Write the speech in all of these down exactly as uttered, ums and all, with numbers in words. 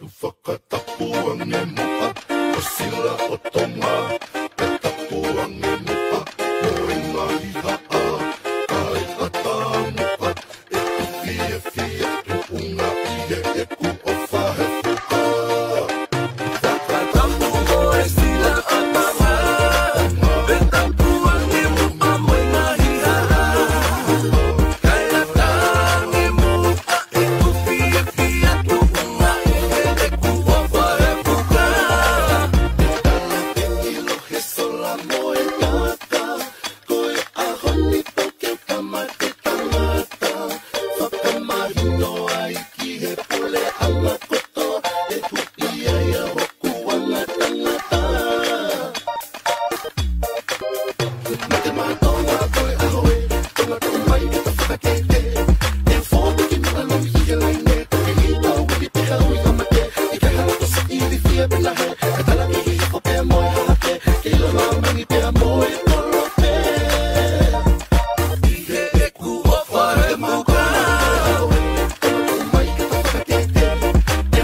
Ella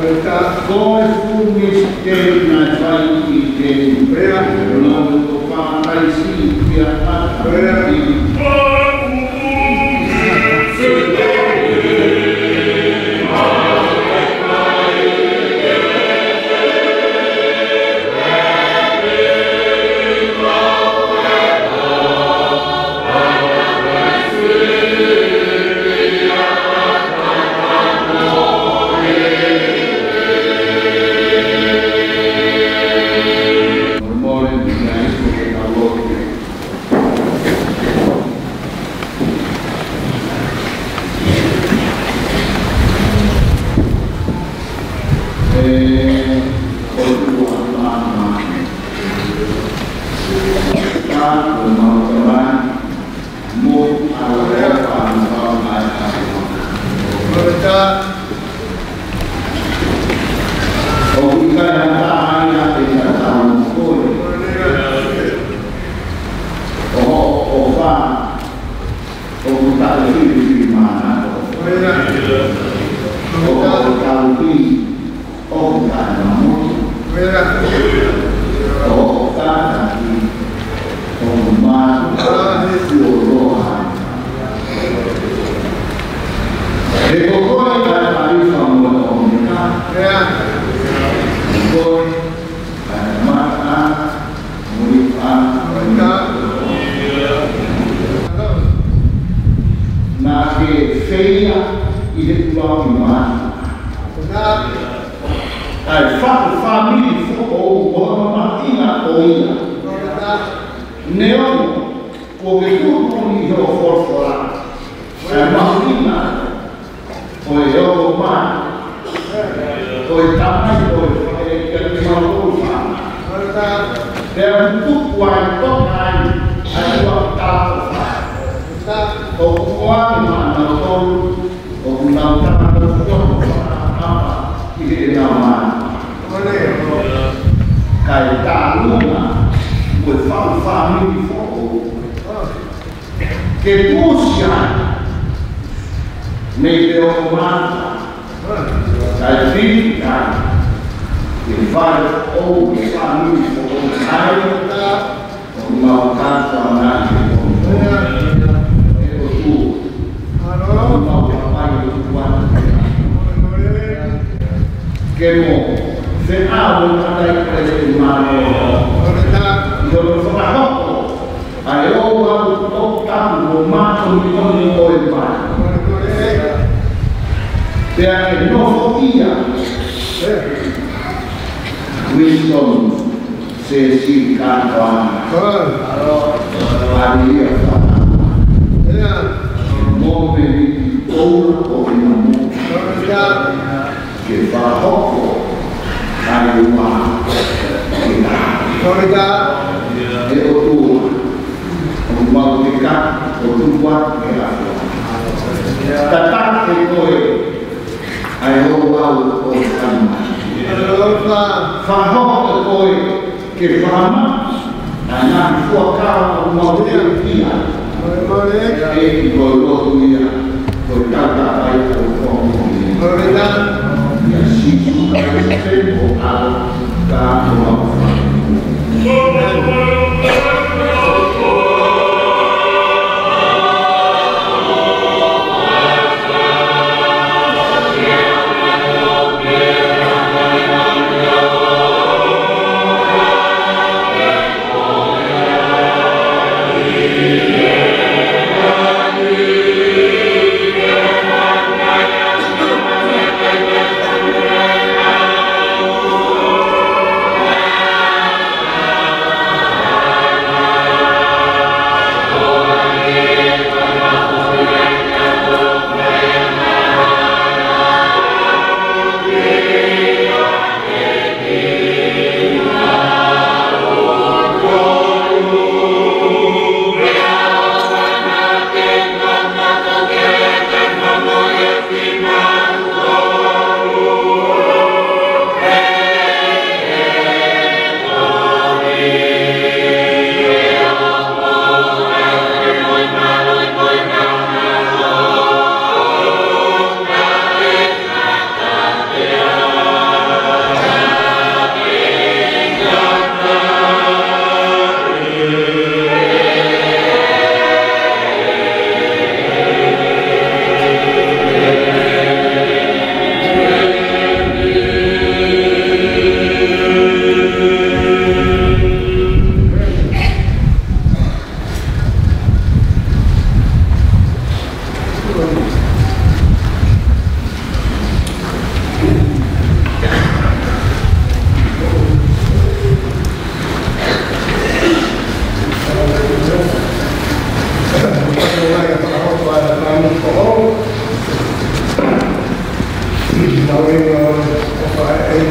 Come fu misterna fai i non lo fa ai simpi a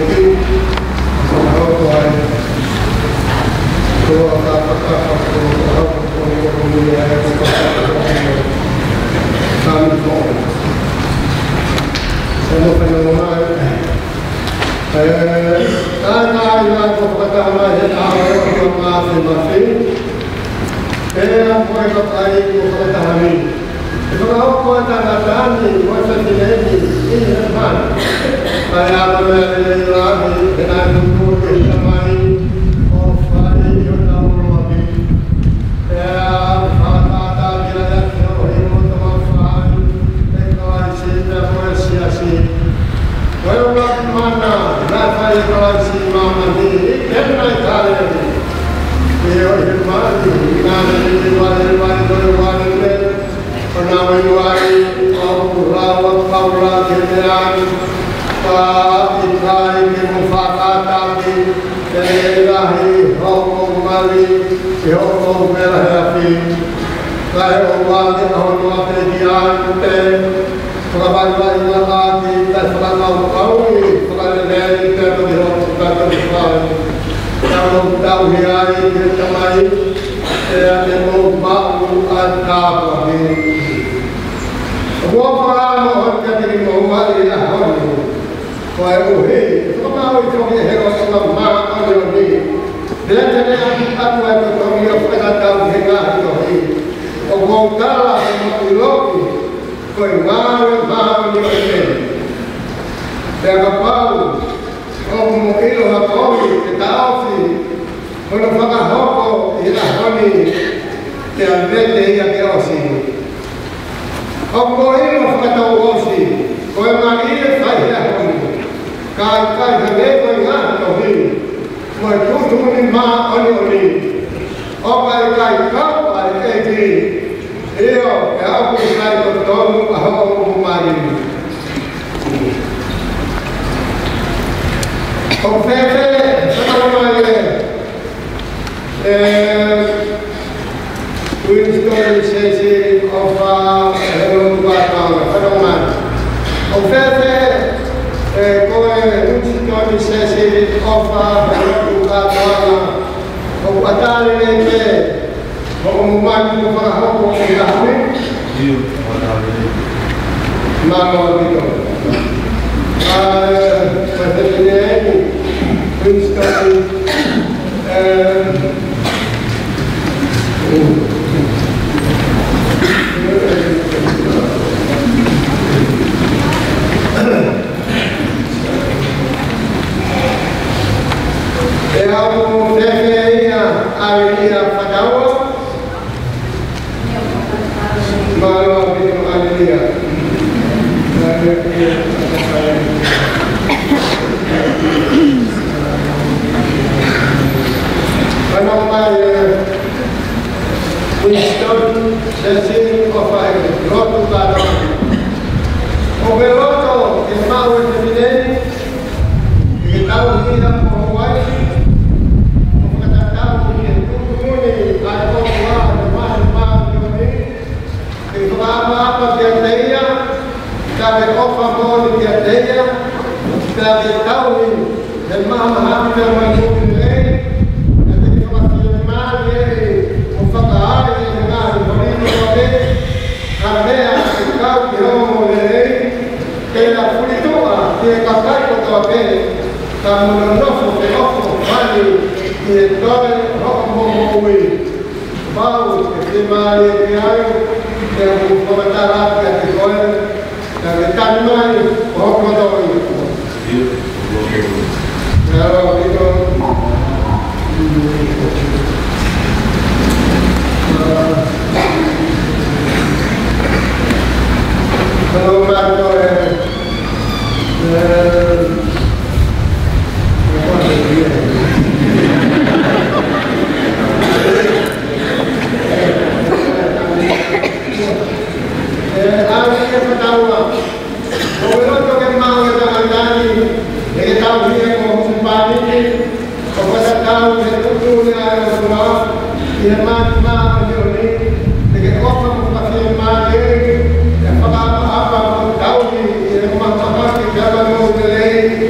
Ina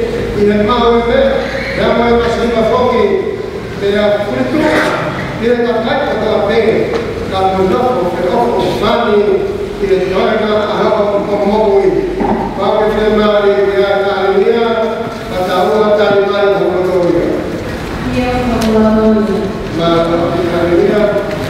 el mau e mea, mea mo e masima foki, mea fritu, tira ka kai ka ka pege, ka munafo, ke ofo, mani, i e toega a hawa ko moui, pawe te mari, mea tarimia, ka taua tarimai ko kotoia. Ia ko lamoia. Ma tarimia,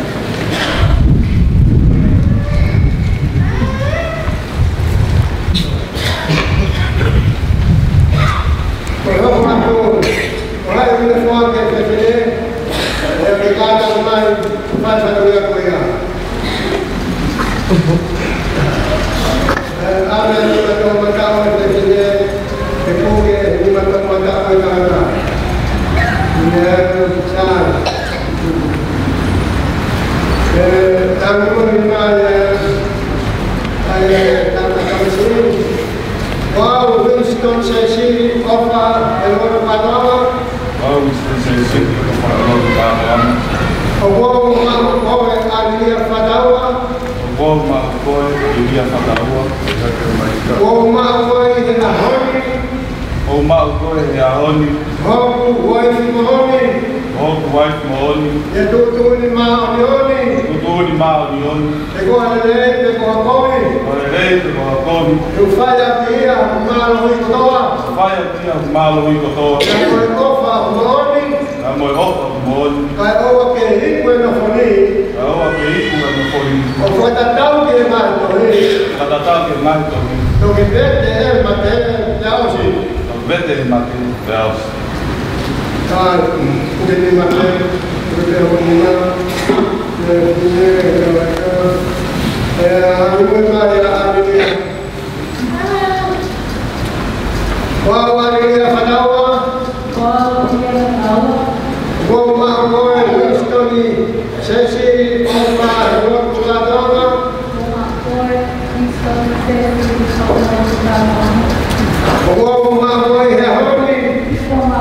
Wow, Winston Cecil Ofa, el Oro Padova. Wow, Winston Cecil Ofa, el Oro Padova. Wow, Mahoe Alia Fadawa. Wow, Mahoe Alia Fadawa. Wow, Mahoe Ahoni. Wow, Mahoe Ahoni. Wow, Wife Mahoni. Wow, Wife Mahoni. Ya Tutuni Mahoni. Tutuni Mahoni. Ego Alele, Ego Hakoni. Alele, Ego Hakoni. Eu falha pia, malo e toa. Falha pia, malo e toa. Eu ofa, Mahoni. Amo ofa, Mahoni. Kai oa ke rico e no foni. Oa ke rico e no foni. O foi tatau que manto, eh. Tatau que manto. Lo que vete é maté, leausi. Vete e mate, leausi. Ai, porque tem maté, porque é uma é, é, a minha Maria, a minha. Qual a minha Fadawa? Qual a minha Fadawa? Qual a minha Winston Cecil Ofa, el Oro Padova? Como uma mãe reúne,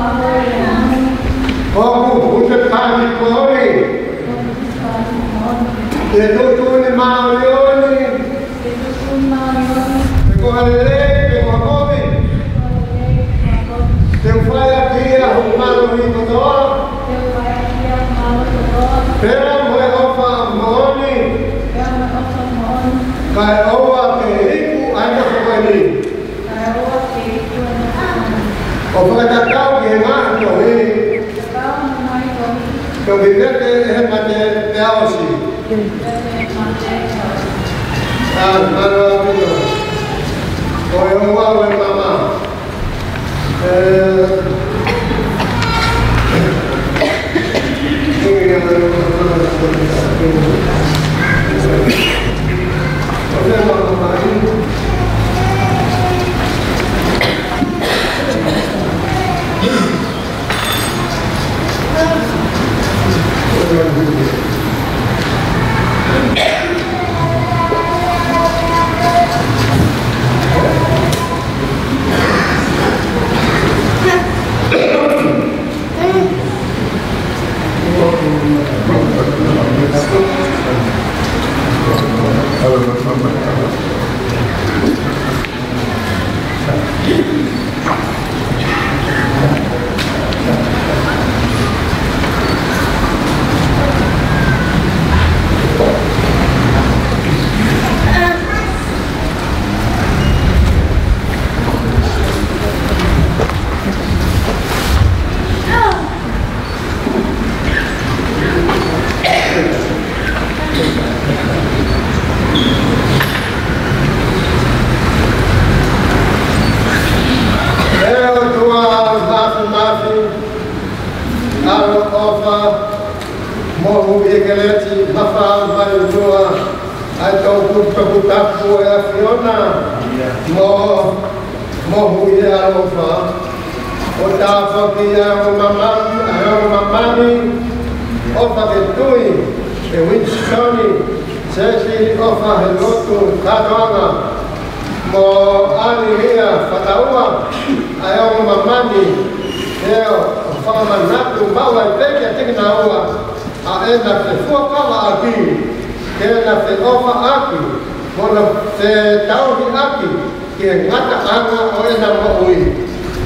como o que faz corre, e tudo de mal reúne, pegou a lei, pegou a come, tem vai aqui arrumar o rico todo, pera mãe ofa mone, cai oa que rico ainda foi ali. O pagkatao ginawa ito eh. Kung bibete eh mate teaosi. Ah, ano ito? O yung wawa mama. Eh, hindi naman yung mga okay, mga kamain.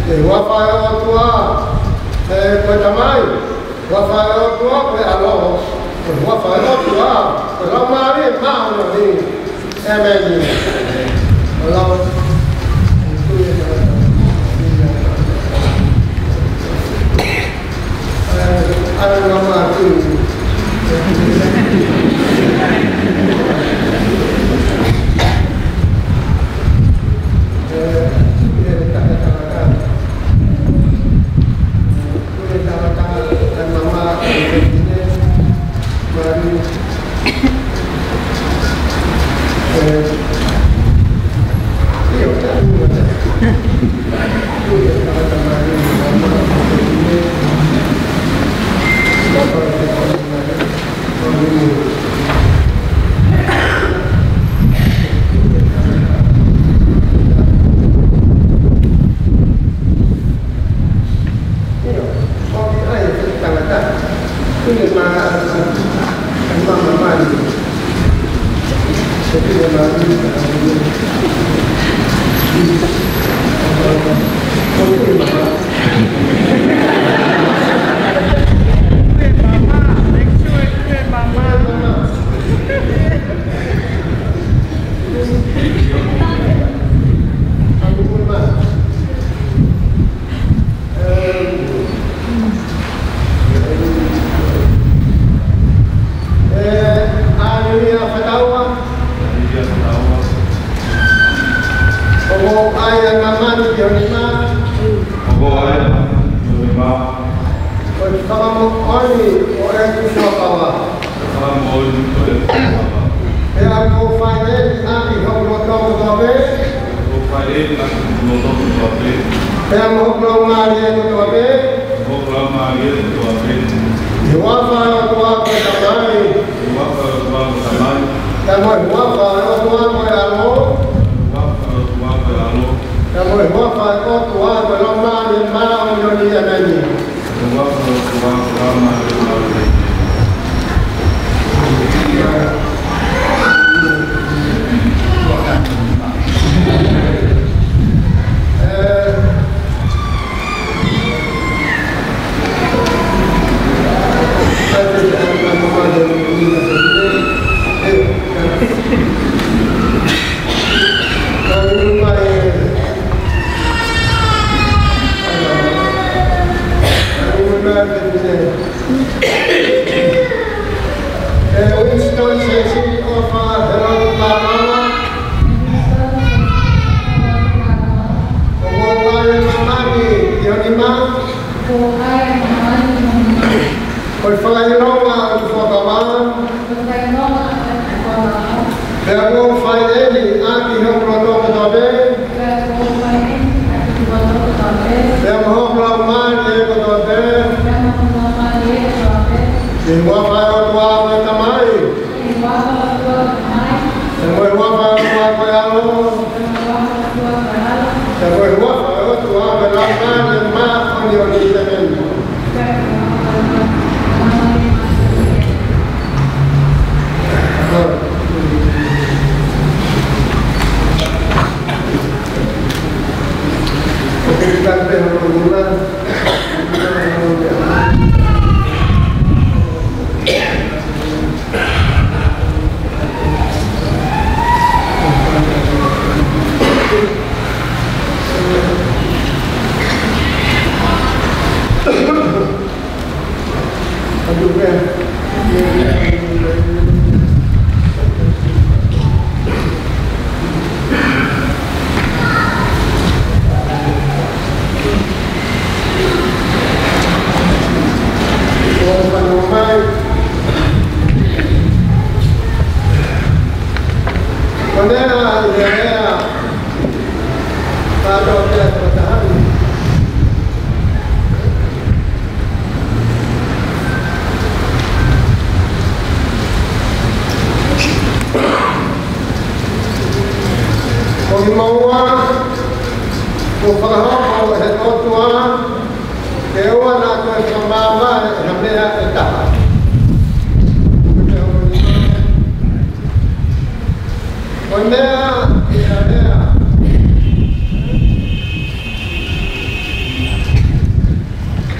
e wafai o tua e koe tamai wafai o tua koe alo wafai o tua koe lau maari e maa no ni e meni o lau ana lau maari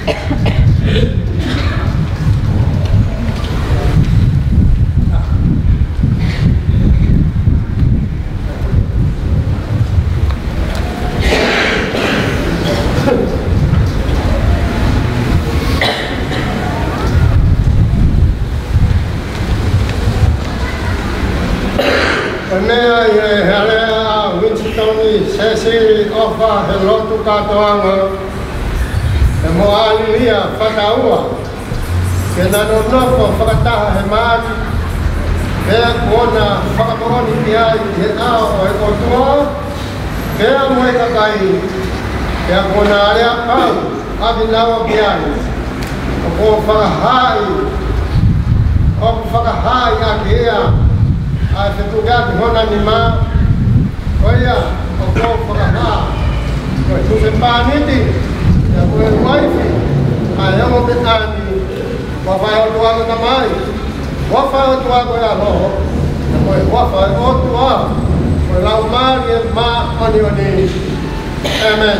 Nea i helea Winstoni sesi ofa he lotu katoanga e mo alilia whakaua ke nano nofo whakataha he maari pea kuona whakamohoni ki ai he ao o e kotua pea mo e kakai pea kuona area pau avi nawa ki ai o ko whakahai o ko whakahai a ki ea a se tu gati hona ni ma oia o ko whakaha o tu se pāniti e ko e waifi a yamo pe tani wa whai o tuago na mai wa whai o tuago e aloho e ko e wa whai o tuago o e lau maari e ma oni oni amen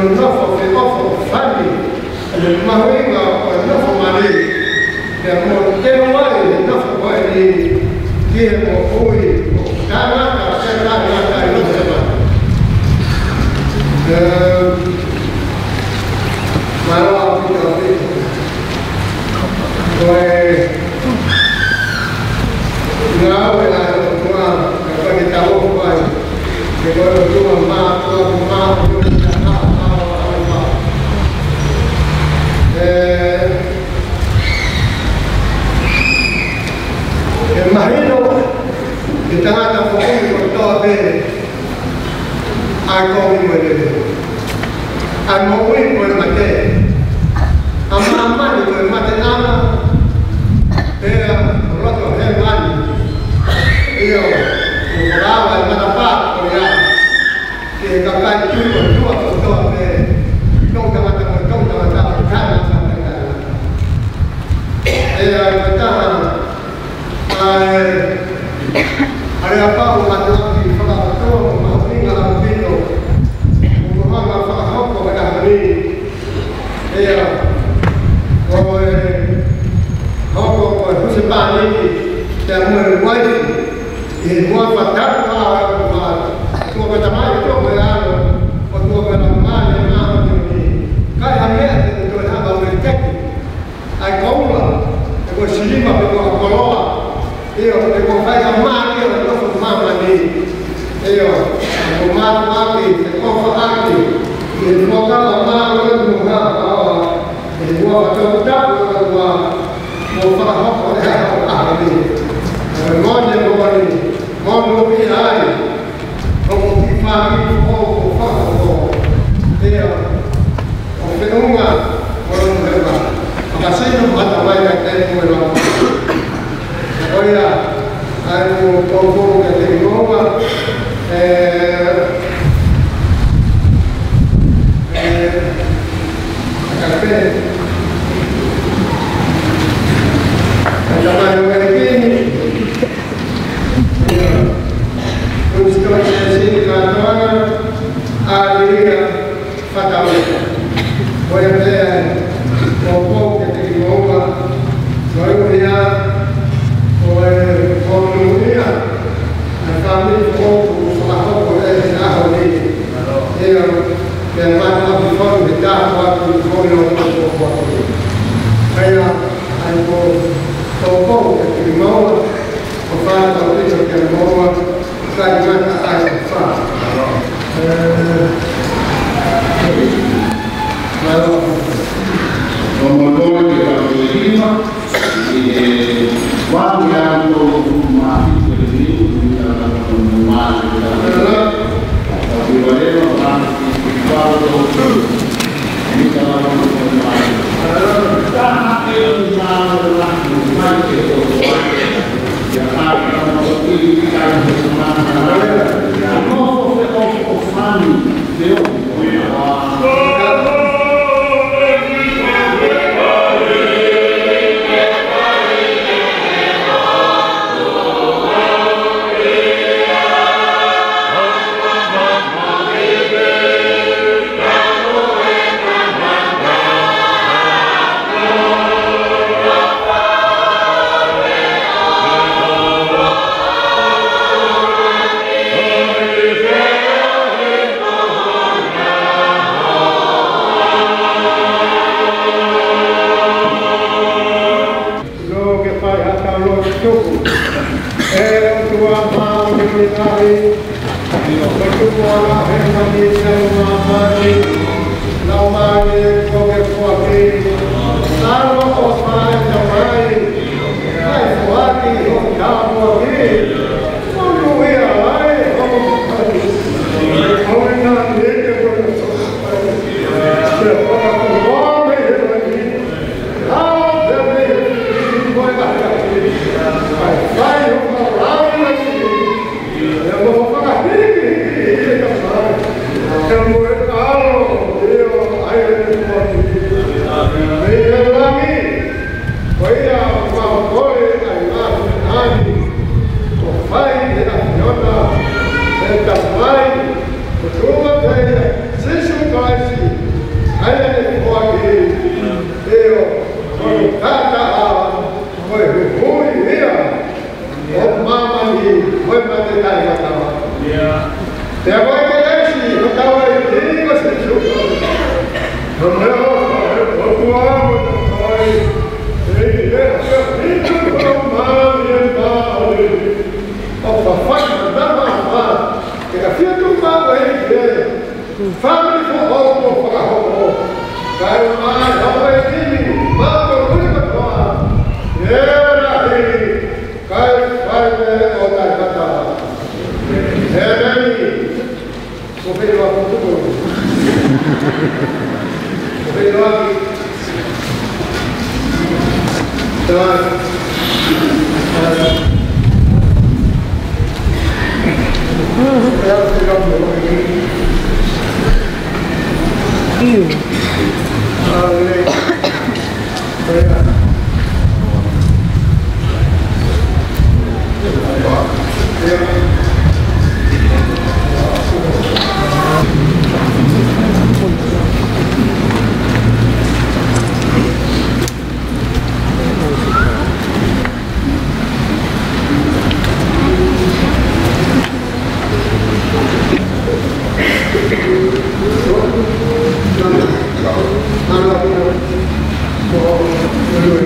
novo che offro fammi ma venga il novo mare che non mai il novo poi di dire poi dalla per la la la ma no poi no la tua perché stavo qua che quello tu ma tu ma il marito che stava fuori portò bene al comico al momento del mattino a mamma di quel mattino era rotto per anni io lavoravo al matapato che capai tutto il tuo portò bene non da mattino non da mattino era aspettava aveva paura di fare la ma prima la bambino un mamma fa hoppo per la lì era come hoppo per questi panni per un guai e buon fattato ma tu per la mano tu per l'anno o tu per la mano ma kai a me tu ha un tecnico ai comola così ma per la colonna io devo fare la macchina e dopo mamma lì io ho fatto anche e ho fatto anche e ho fatto la mano e ho fatto e ho fatto tutto e ho fatto e moglie vuole mondo qui hai come ti fai poco fatto io ho fatto una ma se non vado mai a tempo e non poi hai un po' che ti nuova e caffè andiamo a Garipini un scorcio di la donna a Liria fatta poi a te un po' che ti muova, noi vogliamo, poi con l'unia, la famiglia un po' sulla coppa del Stato lì, io che ho fatto di fuori di casa, ho fatto di fuori non posso fare. Poi hai un po' che ti muova, ho fatto il video che muova, sai di quanta hai fatto. Promotore di la politica e quando hanno una piccola di normale della valeva avanti quando mica la normale anche un mano dell'anno che che hanno tutti i casi non ho fanno Voy a tata oi hui ia o mama ni oi mate tai matawa te voi ke esi o tawa i tingo se chuko no meo o kuamo oi ei e se pinto o mami e mami o fafai mandama ma ke ka fia tu mama e ke family for all for all kai mai hawe tini ma ko kuni ka era hi kai kai me o kai kata era ni ko pe wa ko ko ko pe wa ki ta Ew. Oh, yeah. Ano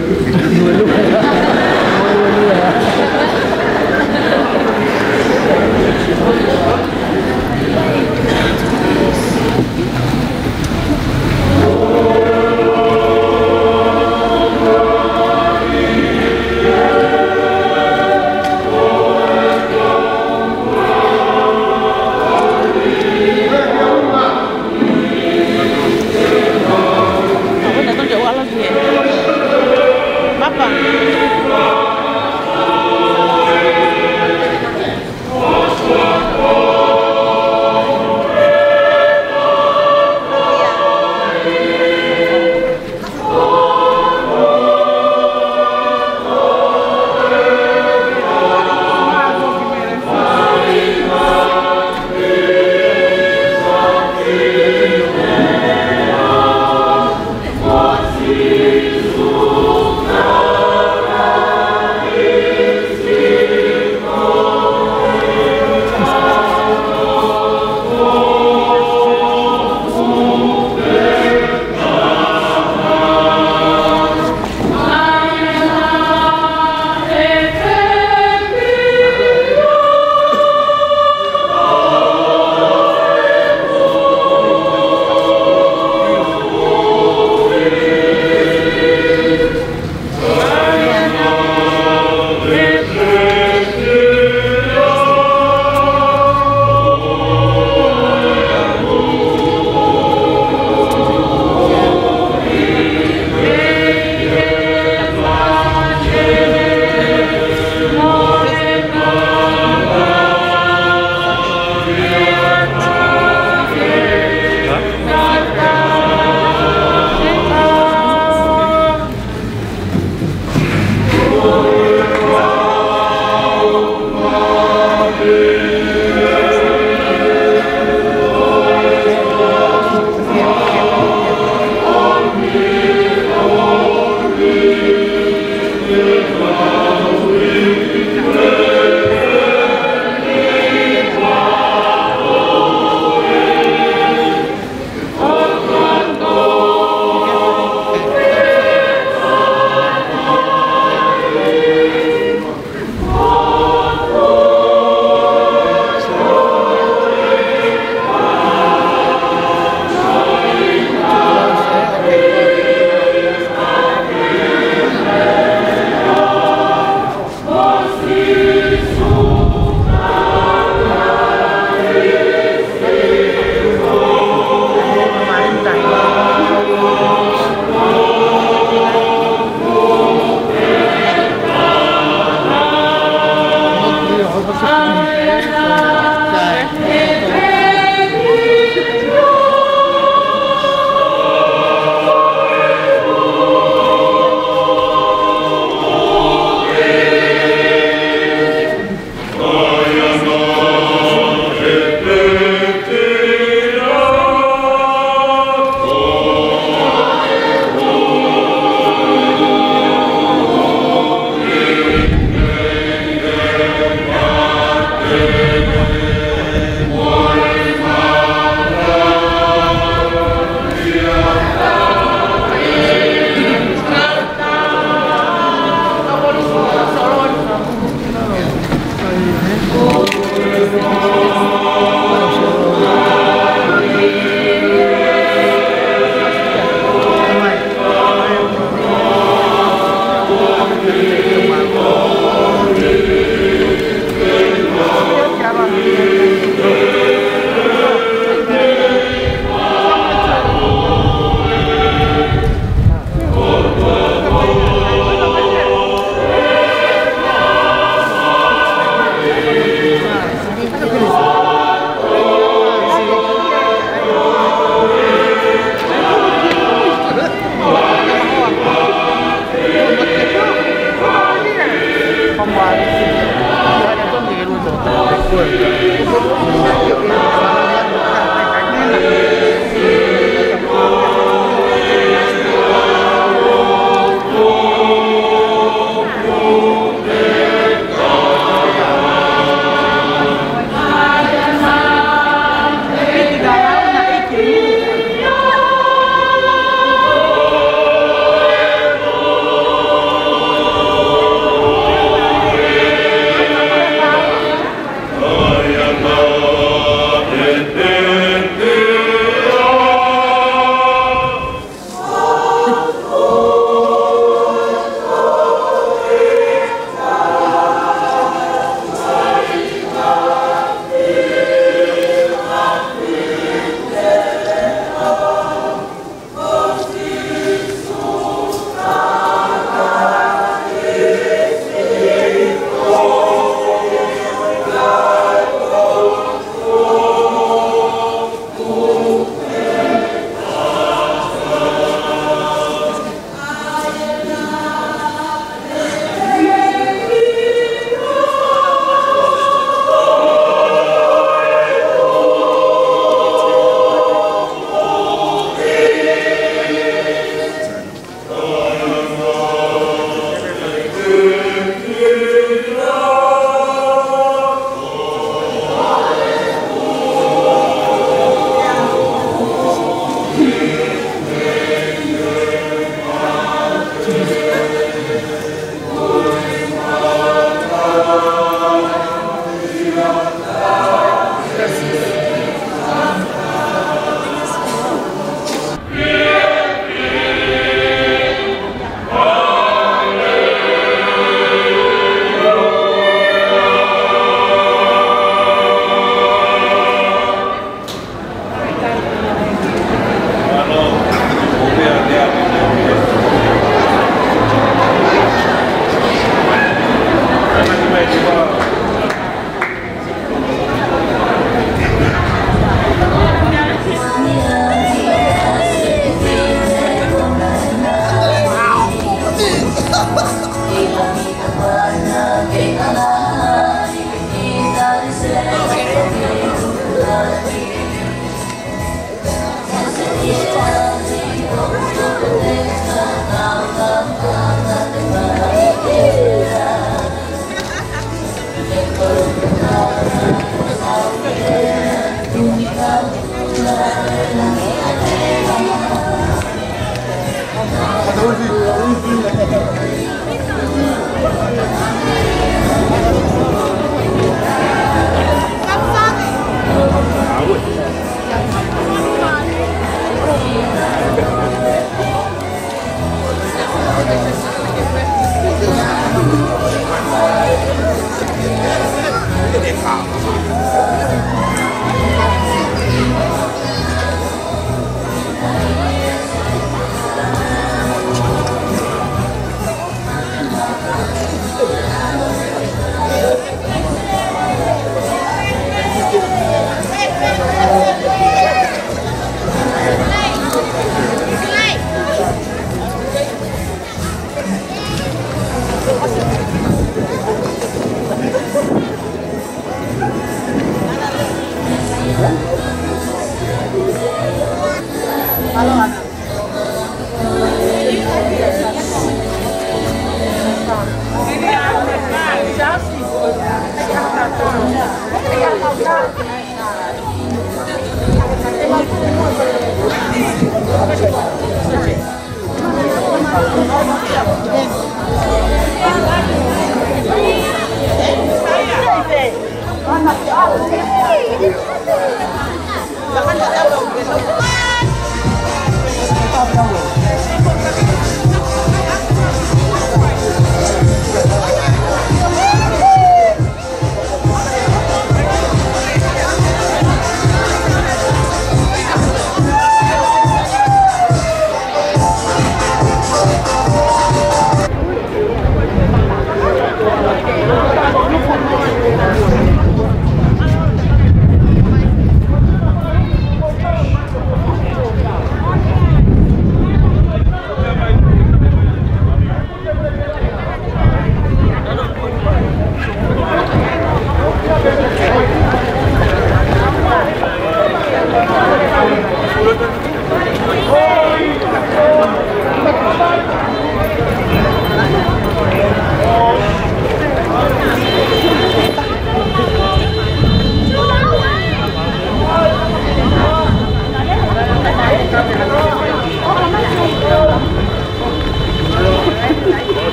Jangan